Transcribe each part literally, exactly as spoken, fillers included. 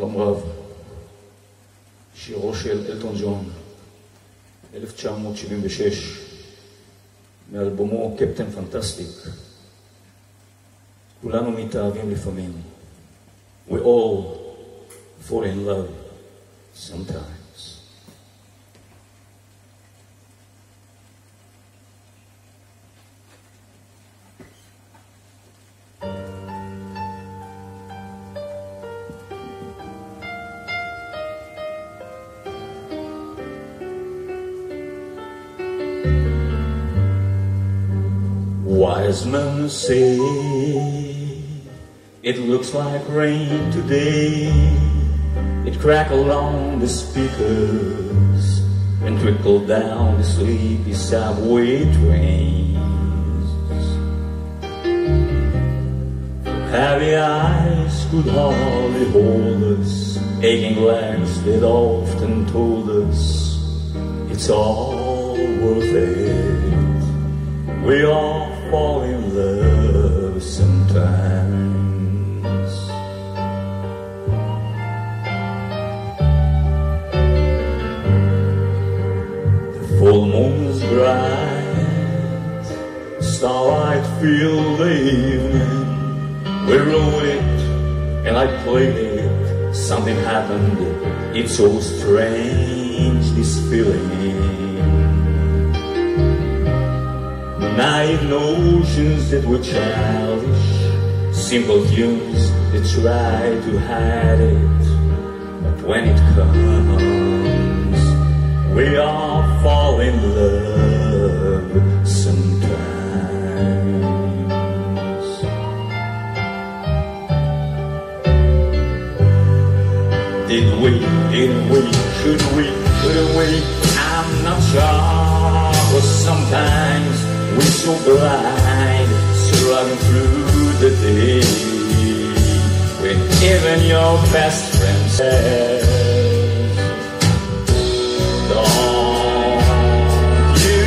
שלום רב, שירו של אלטון ג'ון, אלף תשע מאות שבעים ושש, מאלבומו קפטן פנטסטיק. כולנו מתאהבים לפעמים. We all fall in love sometimes. Wise men say it looks like rain today. It crackled on the speakers and trickled down the sleepy subway trains. Heavy eyes could hardly hold us, aching legs that often told us it's all worth it. We all fall in love sometimes. The full moon's bright, starlight filled the evening. We wrote it and I played it. Something happened, it's so strange, this feeling. Naive notions that were childish, simple tunes that try to hide it. But when it comes, we all fall in love sometimes. Did we, didn't we, should we, couldn't we? I'm not sure, but sometimes we're so blind, struggling through the day, when even your best friend says, don't you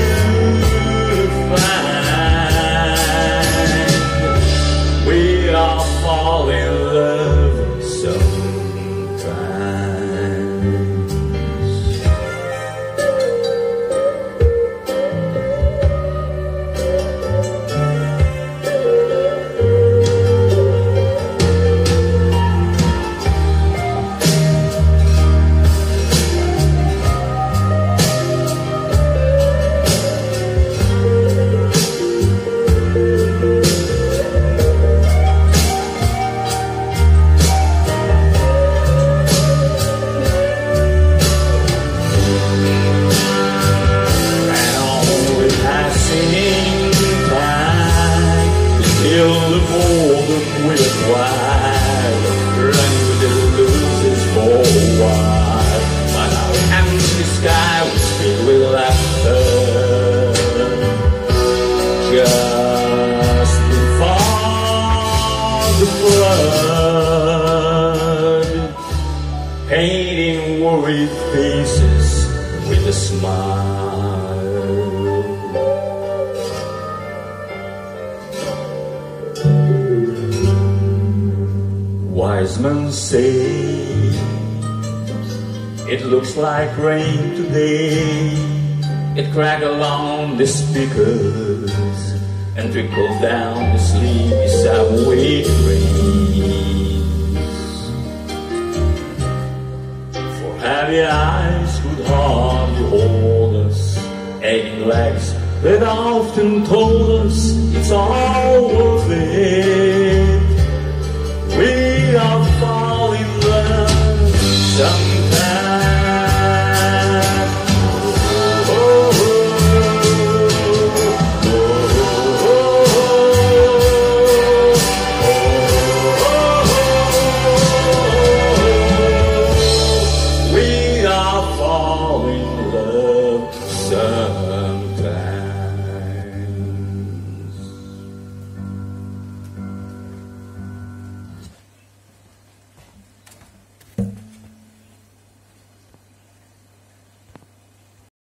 find we all fall in love sometimes? Painting worried faces with a smile. Wise men say it looks like rain today. It crackled on the speakers and trickled down the sleepy subway trains. For heavy eyes could hardly hold us, aching legs that often told us it's all worth it.